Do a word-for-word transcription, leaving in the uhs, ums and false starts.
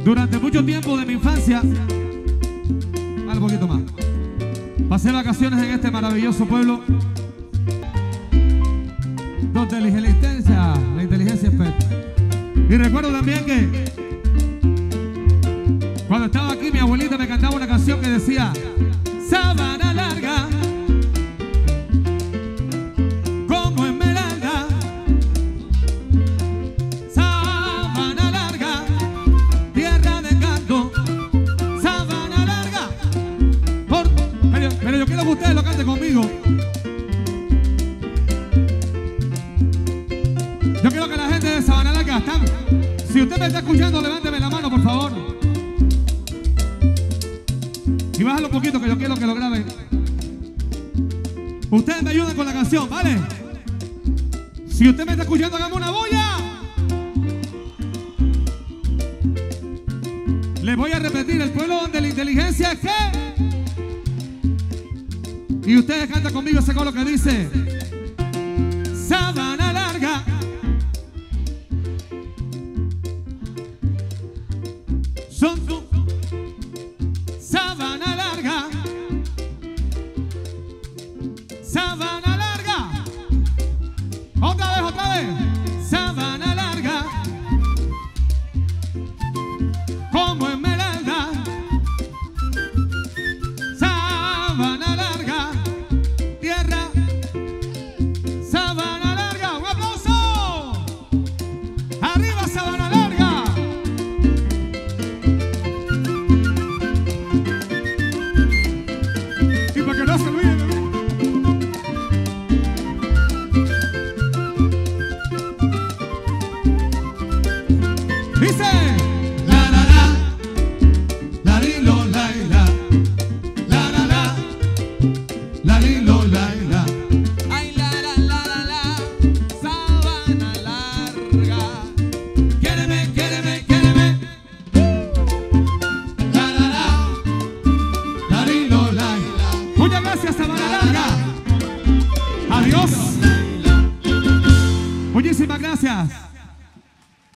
Durante mucho tiempo de mi infancia, vale, un poquito más, pasé vacaciones en este maravilloso pueblo donde la inteligencia, la inteligencia es perfecta. Y recuerdo también que cuando estaba aquí mi abuelita me cantaba una canción que decía: sábana larga como esmeralda, sábana larga, tierra de encanto, sábana larga. Por... Pero, pero yo quiero que ustedes lo canten conmigo. Yo quiero que la gente de Sabana Larga están. Si usted me está escuchando, levánteme la mano, por favor. Y bájalo un poquito, que yo quiero que lo graben. Ustedes me ayudan con la canción, ¿vale? Si usted me está escuchando, hagamos una bulla. Les voy a repetir: el pueblo donde la inteligencia es que. Y ustedes cantan conmigo ese coro que dice: Sabana Larga. Son tu Sabana Larga, Sabana Larga. Otra vez, otra vez. Sabana Larga como esmeralda, Sabana Larga, tierra, Sabana Larga. ¡Un aplauso! ¡Arriba Sabana Larga! No se olviden de mí. Dice: la la la, la lilo la la, la la la, la lilo la la. Ay la la la la la, Sabana Larga. Quiéreme, quiéreme, quiéreme. La la la, la lilo la la. Muchas gracias, Sabana Larga. Adiós.